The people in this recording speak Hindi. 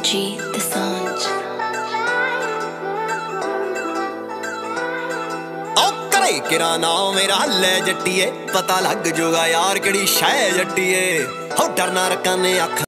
Soji Dosanjh। करे किरा नाम मेरा ले जट्टिए, पता लग जूगा यार केड़ी शै जट्टिए। हो डरना रखा ने आख